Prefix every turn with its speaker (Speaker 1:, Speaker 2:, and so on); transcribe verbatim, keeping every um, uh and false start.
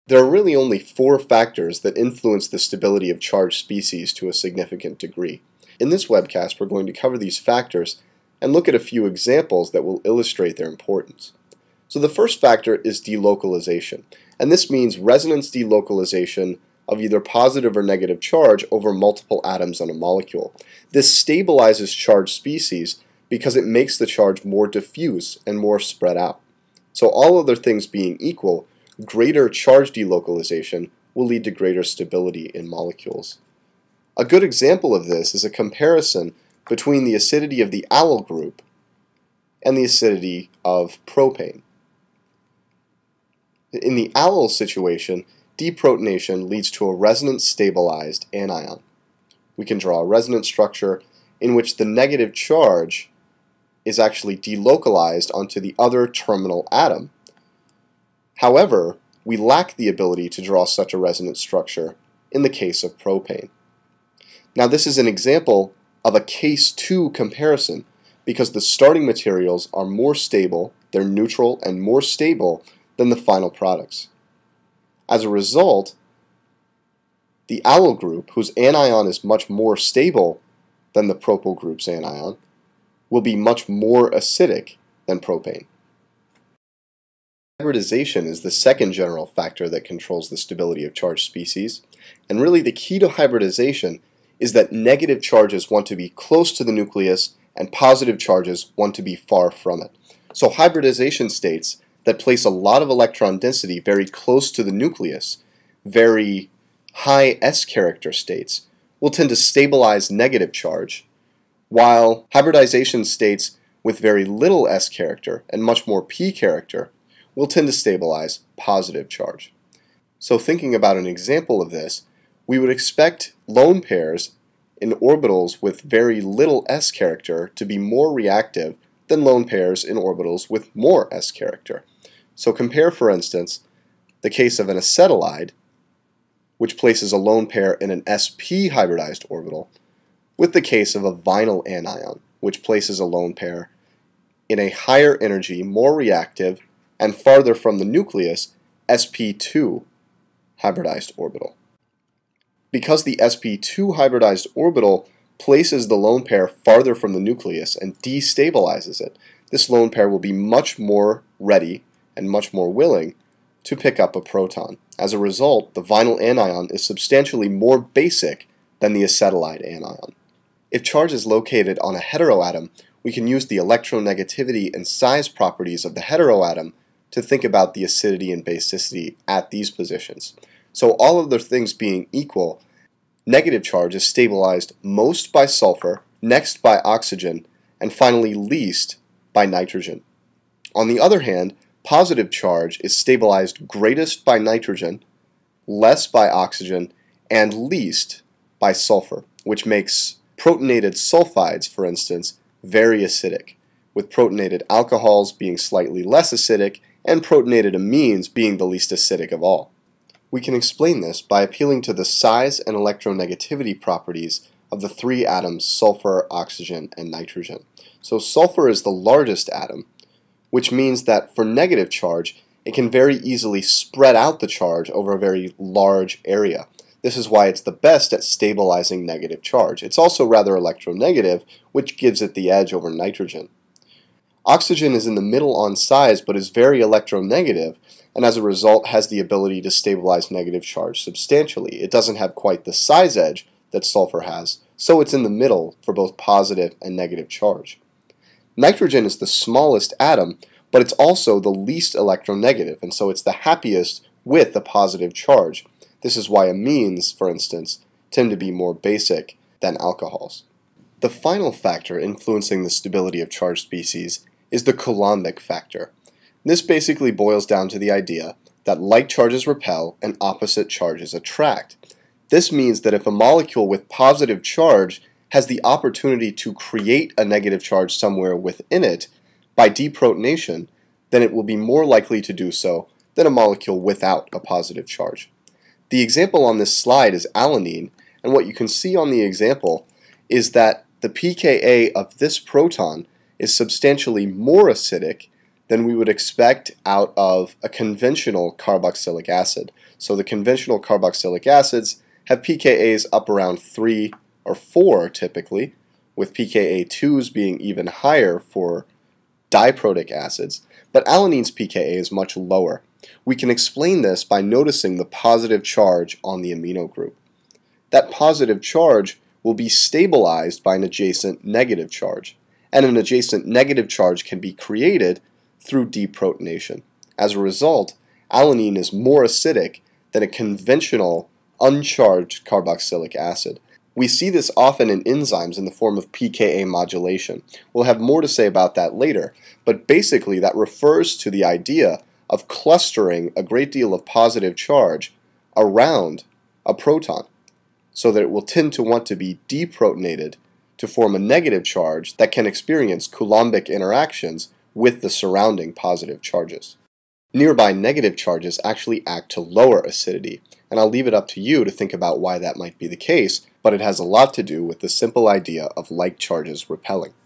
Speaker 1: There are really only four factors that influence the stability of charged species to a significant degree. In this webcast, we're going to cover these factors and look at a few examples that will illustrate their importance. So the first factor is delocalization, and this means resonance delocalization of either positive or negative charge over multiple atoms on a molecule. This stabilizes charged species because it makes the charge more diffuse and more spread out. So all other things being equal, greater charge delocalization will lead to greater stability in molecules. A good example of this is a comparison between the acidity of the allyl group and the acidity of propane. In the allyl situation, deprotonation leads to a resonance stabilized anion. We can draw a resonance structure in which the negative charge is actually delocalized onto the other terminal atom. However, we lack the ability to draw such a resonance structure in the case of propane. Now this is an example of a case two comparison because the starting materials are more stable, they're neutral and more stable than the final products. As a result, the allyl group, whose anion is much more stable than the propyl group's anion, will be much more acidic than propane. Hybridization is the second general factor that controls the stability of charged species, and really the key to hybridization is that negative charges want to be close to the nucleus and positive charges want to be far from it. So hybridization states that place a lot of electron density very close to the nucleus, very high S character states, will tend to stabilize negative charge, while hybridization states with very little S character and much more P character will tend to stabilize positive charge. So thinking about an example of this, we would expect lone pairs in orbitals with very little S character to be more reactive than lone pairs in orbitals with more S character. So compare, for instance, the case of an acetylide, which places a lone pair in an S P hybridized orbital, with the case of a vinyl anion, which places a lone pair in a higher energy, more reactive, and farther from the nucleus S P two hybridized orbital. Because the S P two hybridized orbital places the lone pair farther from the nucleus and destabilizes it, this lone pair will be much more ready and much more willing to pick up a proton. As a result, the vinyl anion is substantially more basic than the acetylide anion. If charge is located on a heteroatom, we can use the electronegativity and size properties of the heteroatom to think about the acidity and basicity at these positions. So all other things being equal, negative charge is stabilized most by sulfur, next by oxygen, and finally least by nitrogen. On the other hand, positive charge is stabilized greatest by nitrogen, less by oxygen, and least by sulfur, which makes protonated sulfides, for instance, very acidic, with protonated alcohols being slightly less acidic and protonated amines being the least acidic of all. We can explain this by appealing to the size and electronegativity properties of the three atoms sulfur, oxygen, and nitrogen. So sulfur is the largest atom, which means that for negative charge, it can very easily spread out the charge over a very large area. This is why it's the best at stabilizing negative charge. It's also rather electronegative, which gives it the edge over nitrogen. Oxygen is in the middle on size but is very electronegative, and as a result has the ability to stabilize negative charge substantially. It doesn't have quite the size edge that sulfur has, so it's in the middle for both positive and negative charge. Nitrogen is the smallest atom, but it's also the least electronegative, and so it's the happiest with a positive charge. This is why amines, for instance, tend to be more basic than alcohols. The final factor influencing the stability of charged species is the Colonic Factor. This basically boils down to the idea that like charges repel and opposite charges attract. This means that if a molecule with positive charge has the opportunity to create a negative charge somewhere within it by deprotonation, then it will be more likely to do so than a molecule without a positive charge. The example on this slide is alanine, and what you can see on the example is that the pKa of this proton is substantially more acidic than we would expect out of a conventional carboxylic acid. So the conventional carboxylic acids have pKa's up around three or four typically, with pKa twos being even higher for diprotic acids, but alanine's pKa is much lower. We can explain this by noticing the positive charge on the amino group. That positive charge will be stabilized by an adjacent negative charge, and an adjacent negative charge can be created through deprotonation. As a result, alanine is more acidic than a conventional uncharged carboxylic acid. We see this often in enzymes in the form of pKa modulation. We'll have more to say about that later, but basically that refers to the idea of clustering a great deal of positive charge around a proton, so that it will tend to want to be deprotonated to form a negative charge that can experience Coulombic interactions with the surrounding positive charges. Nearby negative charges actually act to lower acidity, and I'll leave it up to you to think about why that might be the case, but it has a lot to do with the simple idea of like charges repelling.